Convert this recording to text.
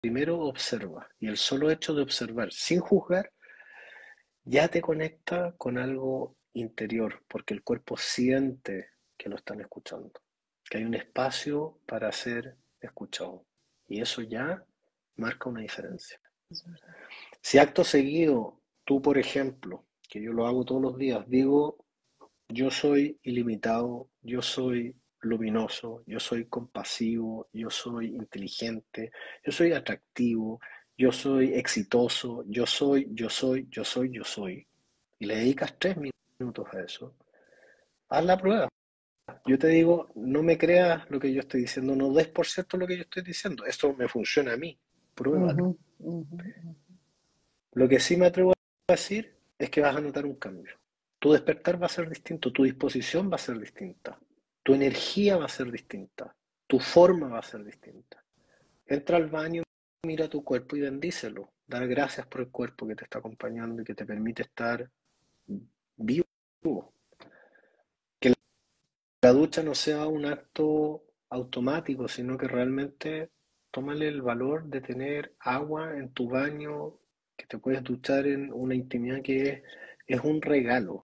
primero observa. Y el solo hecho de observar sin juzgar ya te conecta con algo interior, porque el cuerpo siente que lo están escuchando, que hay un espacio para ser escuchado. Y eso ya marca una diferencia. Es verdad. Si acto seguido, tú por ejemplo, que yo lo hago todos los días, digo, yo soy ilimitado, yo soy luminoso, yo soy compasivo, yo soy inteligente, yo soy atractivo, yo soy exitoso, yo soy, y le dedicas 3 minutos a eso, haz la prueba. Yo te digo, no me creas lo que yo estoy diciendo, no des por cierto lo que yo estoy diciendo. Esto me funciona a mí, pruébalo. Ujú, ujú, ujú. Lo que sí me atrevo a decir es que vas a notar un cambio. Tu despertar va a ser distinto, tu disposición va a ser distinta, tu energía va a ser distinta, tu forma va a ser distinta. Entra al baño, mira tu cuerpo y bendícelo. Dar gracias por el cuerpo que te está acompañando y que te permite estar vivo. Que la ducha no sea un acto automático, sino que realmente tómale el valor de tener agua en tu baño, que te puedes duchar en una intimidad que es un regalo.